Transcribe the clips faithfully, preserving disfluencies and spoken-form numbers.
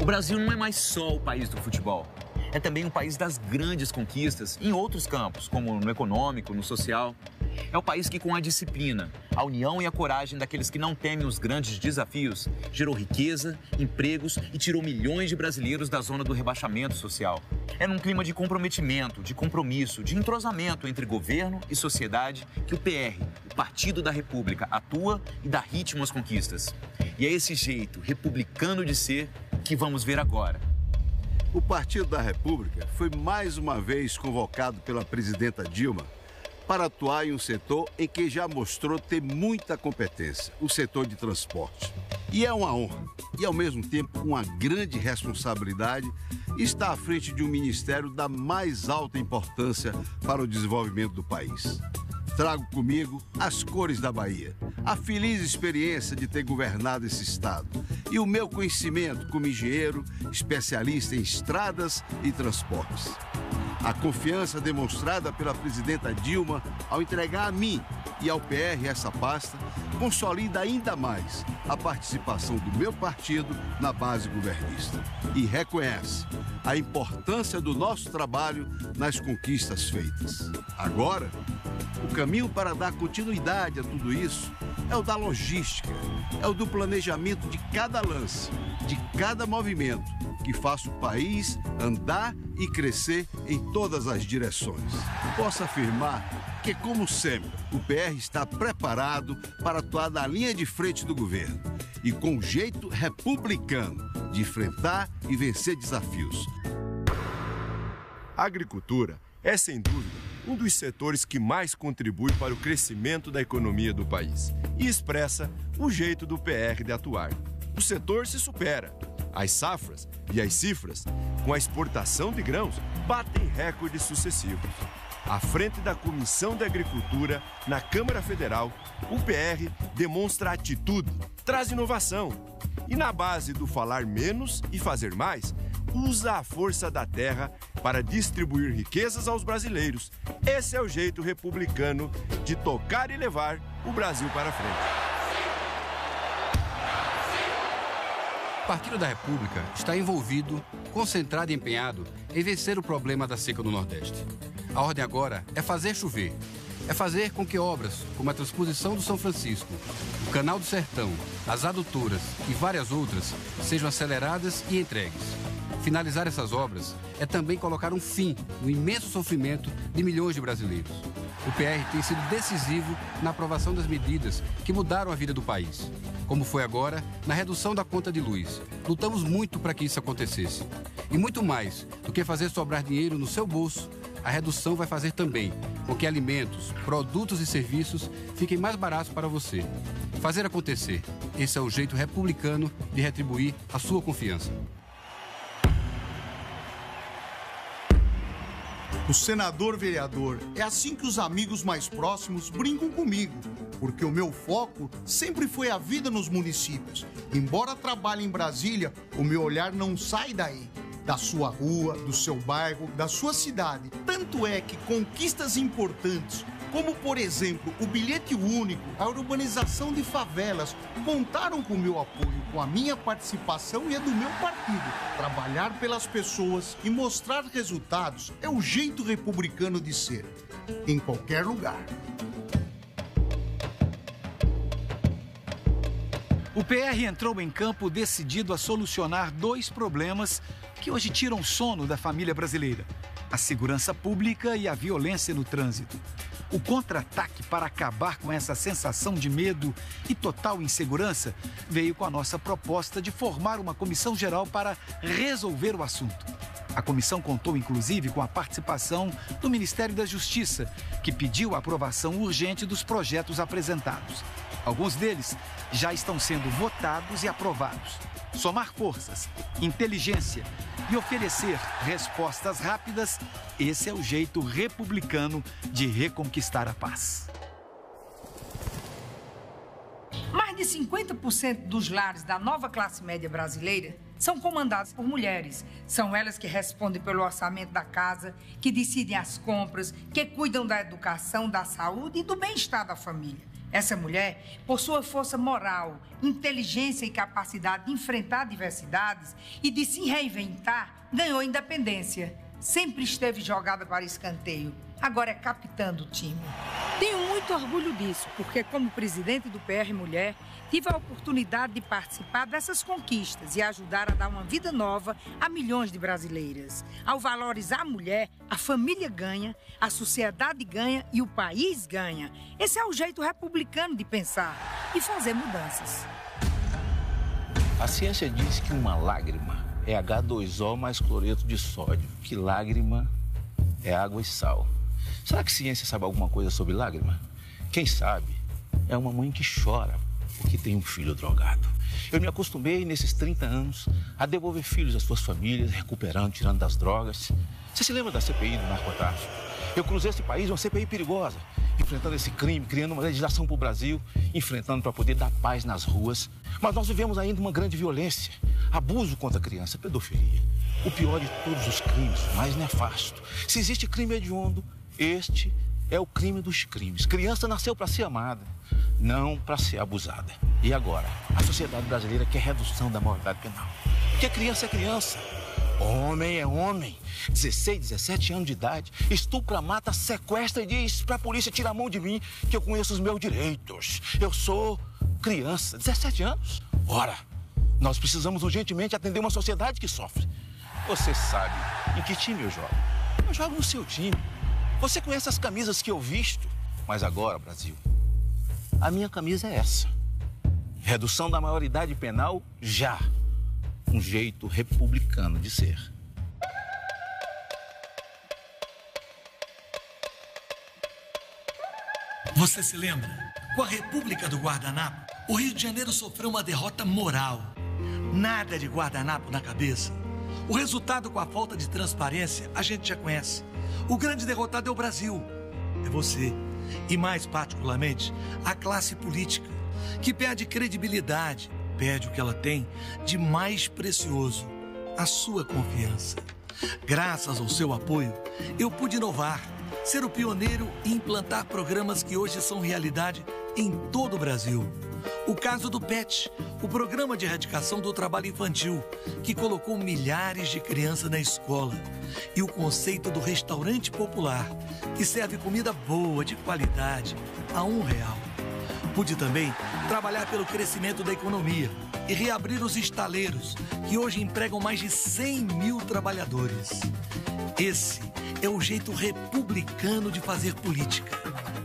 O Brasil não é mais só o país do futebol. É também um país das grandes conquistas em outros campos, como no econômico, no social. É o país que, com a disciplina, a união e a coragem daqueles que não temem os grandes desafios, gerou riqueza, empregos e tirou milhões de brasileiros da zona do rebaixamento social. É num clima de comprometimento, de compromisso, de entrosamento entre governo e sociedade que o P R, o Partido da República, atua e dá ritmo às conquistas. E é esse jeito republicano de ser que vamos ver agora. O Partido da República foi mais uma vez convocado pela presidenta Dilma para atuar em um setor em que já mostrou ter muita competência, o setor de transporte. E é uma honra e, ao mesmo tempo, uma grande responsabilidade estar à frente de um ministério da mais alta importância para o desenvolvimento do país. Trago comigo as cores da Bahia, a feliz experiência de ter governado esse estado e o meu conhecimento como engenheiro especialista em estradas e transportes. A confiança demonstrada pela presidenta Dilma ao entregar a mim e ao P R essa pasta consolida ainda mais a participação do meu partido na base governista e reconhece a importância do nosso trabalho nas conquistas feitas. Agora, o caminho para dar continuidade a tudo isso é o da logística, é o do planejamento de cada lance, de cada movimento, que faça o país andar e crescer em todas as direções. Posso afirmar que, como sempre, o P R está preparado para atuar na linha de frente do governo e com jeito republicano de enfrentar e vencer desafios. A agricultura é, sem dúvida, um dos setores que mais contribui para o crescimento da economia do país e expressa o jeito do P R de atuar. O setor se supera. As safras e as cifras, com a exportação de grãos, batem recordes sucessivos. À frente da Comissão de Agricultura, na Câmara Federal, o P R demonstra atitude, traz inovação. E na base do falar menos e fazer mais, usa a força da terra para distribuir riquezas aos brasileiros. Esse é o jeito republicano de tocar e levar o Brasil para frente. O Partido da República está envolvido, concentrado e empenhado em vencer o problema da seca no Nordeste. A ordem agora é fazer chover. É fazer com que obras como a transposição do São Francisco, o Canal do Sertão, as adutoras e várias outras sejam aceleradas e entregues. Finalizar essas obras é também colocar um fim no imenso sofrimento de milhões de brasileiros. O P R tem sido decisivo na aprovação das medidas que mudaram a vida do país, como foi agora na redução da conta de luz. Lutamos muito para que isso acontecesse. E muito mais do que fazer sobrar dinheiro no seu bolso, a redução vai fazer também com que alimentos, produtos e serviços fiquem mais baratos para você. Fazer acontecer. Esse é o jeito republicano de retribuir a sua confiança. O senador vereador, é assim que os amigos mais próximos brincam comigo, porque o meu foco sempre foi a vida nos municípios. Embora trabalhe em Brasília, o meu olhar não sai daí, da sua rua, do seu bairro, da sua cidade. Tanto é que conquistas importantes, como por exemplo o bilhete único, a urbanização de favelas, contaram com o meu apoio, com a minha participação e a do meu partido. Trabalhar pelas pessoas e mostrar resultados é o jeito republicano de ser, em qualquer lugar. O P R entrou em campo decidido a solucionar dois problemas que hoje tiram sono da família brasileira: a segurança pública e a violência no trânsito. O contra-ataque para acabar com essa sensação de medo e total insegurança veio com a nossa proposta de formar uma comissão geral para resolver o assunto. A comissão contou, inclusive, com a participação do Ministério da Justiça, que pediu a aprovação urgente dos projetos apresentados. Alguns deles já estão sendo votados e aprovados. Somar forças, inteligência e oferecer respostas rápidas, esse é o jeito republicano de reconquistar a paz. Mais de cinquenta por cento dos lares da nova classe média brasileira são comandados por mulheres. São elas que respondem pelo orçamento da casa, que decidem as compras, que cuidam da educação, da saúde e do bem-estar da família. Essa mulher, por sua força moral, inteligência e capacidade de enfrentar adversidades e de se reinventar, ganhou independência. Sempre esteve jogada para escanteio. Agora é capitã do time. Tenho muito orgulho disso, porque como presidente do P R Mulher, tive a oportunidade de participar dessas conquistas e ajudar a dar uma vida nova a milhões de brasileiras. Ao valorizar a mulher, a família ganha, a sociedade ganha e o país ganha. Esse é o jeito republicano de pensar e fazer mudanças. A ciência diz que uma lágrima é agá dois ó mais cloreto de sódio, que lágrima é água e sal. Será que a ciência sabe alguma coisa sobre lágrima? Quem sabe é uma mãe que chora porque tem um filho drogado. Eu me acostumei nesses trinta anos a devolver filhos às suas famílias, recuperando, tirando das drogas. Você se lembra da C P I do narcotráfico? Eu cruzei esse país, uma C P I perigosa, enfrentando esse crime, criando uma legislação para o Brasil, enfrentando para poder dar paz nas ruas. Mas nós vivemos ainda uma grande violência, abuso contra a criança, pedofilia. O pior de todos os crimes, mais nefasto. Se existe crime hediondo, este é o crime dos crimes. Criança nasceu para ser amada, não para ser abusada. E agora, a sociedade brasileira quer redução da maioridade penal. Porque criança é criança, homem é homem. dezesseis, dezessete anos de idade, estupra, mata, sequestra e diz para a polícia tirar a mão de mim que eu conheço os meus direitos. Eu sou criança, dezessete anos. Ora, nós precisamos urgentemente atender uma sociedade que sofre. Você sabe em que time eu jogo? Eu jogo no seu time. Você conhece as camisas que eu visto, mas agora, Brasil, a minha camisa é essa. Redução da maioridade penal já. Um jeito republicano de ser. Você se lembra? Com a República do Guardanapo, o Rio de Janeiro sofreu uma derrota moral. Nada de guardanapo na cabeça. O resultado, com a falta de transparência, a gente já conhece. O grande derrotado é o Brasil, é você. E mais particularmente, a classe política, que perde credibilidade, perde o que ela tem de mais precioso, a sua confiança. Graças ao seu apoio, eu pude inovar, ser o pioneiro e implantar programas que hoje são realidade em todo o Brasil. O caso do P E T, o Programa de Erradicação do Trabalho Infantil, que colocou milhares de crianças na escola. E o conceito do restaurante popular, que serve comida boa, de qualidade, a um real. Pude também trabalhar pelo crescimento da economia e reabrir os estaleiros, que hoje empregam mais de cem mil trabalhadores. Esse é o jeito republicano de fazer política.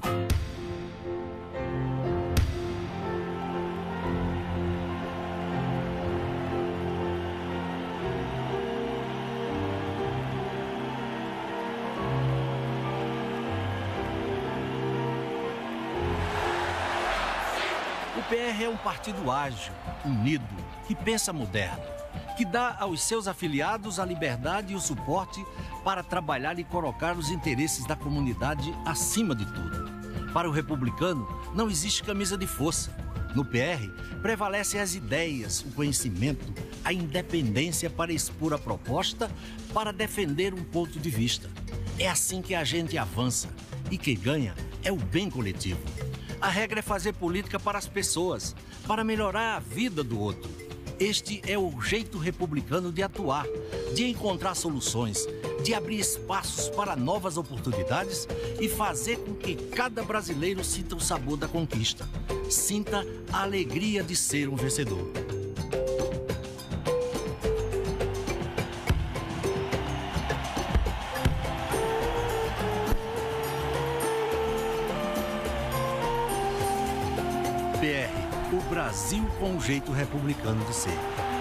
O P R é um partido ágil, unido, que pensa moderno, que dá aos seus afiliados a liberdade e o suporte para trabalhar e colocar os interesses da comunidade acima de tudo. Para o republicano, não existe camisa de força. No P R, prevalecem as ideias, o conhecimento, a independência para expor a proposta, para defender um ponto de vista. É assim que a gente avança e quem ganha é o bem coletivo. A regra é fazer política para as pessoas, para melhorar a vida do outro. Este é o jeito republicano de atuar, de encontrar soluções, de abrir espaços para novas oportunidades e fazer com que cada brasileiro sinta o sabor da conquista, sinta a alegria de ser um vencedor. P R, o Brasil com um jeito republicano de ser.